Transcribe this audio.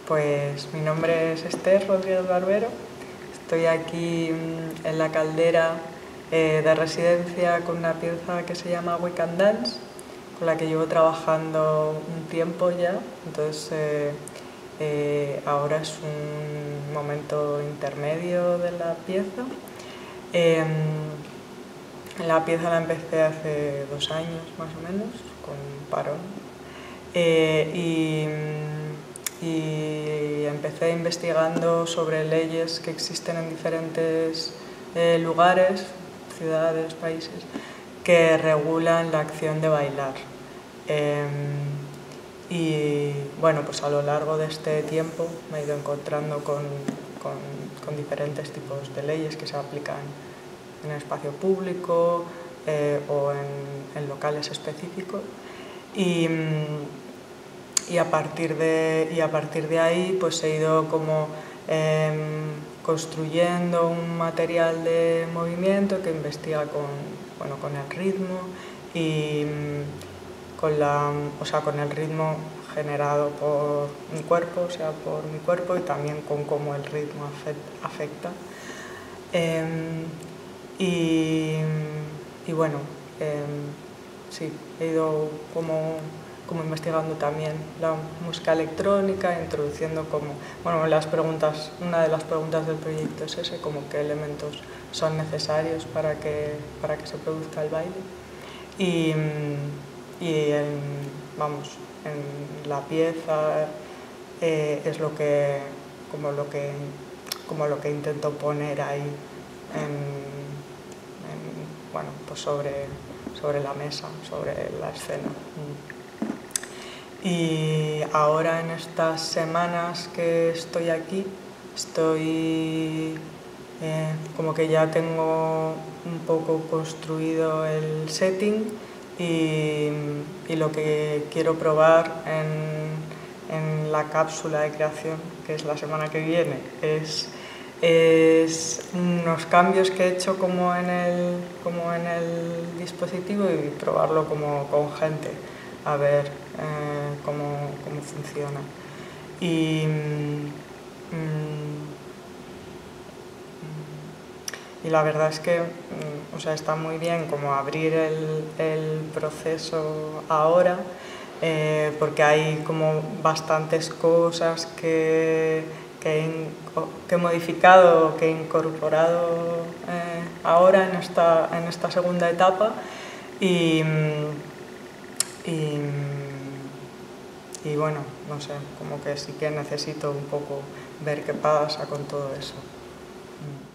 Pues mi nombre es Esther Rodríguez Barbero, estoy aquí en la caldera de residencia con una pieza que se llama We Can Dance, con la que llevo trabajando un tiempo ya, entonces ahora es un momento intermedio de la pieza. La pieza la empecé hace 2 años más o menos, con un parón, y empecé investigando sobre leyes que existen en diferentes lugares, ciudades, países, que regulan la acción de bailar. Y bueno, pues a lo largo de este tiempo me he ido encontrando con diferentes tipos de leyes que se aplican en el espacio público o en locales específicos. Y a partir de ahí pues he ido como construyendo un material de movimiento que investiga con el ritmo y con el ritmo generado por mi cuerpo, y también con cómo el ritmo afecta. Y bueno, sí, he ido como investigando también la música electrónica, introduciendo una de las preguntas del proyecto es ese, como qué elementos son necesarios para que se produzca el baile. En la pieza es lo que intento poner ahí pues sobre la mesa, sobre la escena. Y ahora en estas semanas que estoy aquí, como que ya tengo un poco construido el setting y lo que quiero probar en la cápsula de creación, que es la semana que viene, es unos cambios que he hecho como en el dispositivo y probarlo como con gente, a ver cómo funciona. Y la verdad es que está muy bien como abrir el proceso ahora, porque hay como bastantes cosas que he modificado, que he incorporado ahora en esta segunda etapa y bueno, no sé, como que sí que necesito un poco ver qué pasa con todo eso.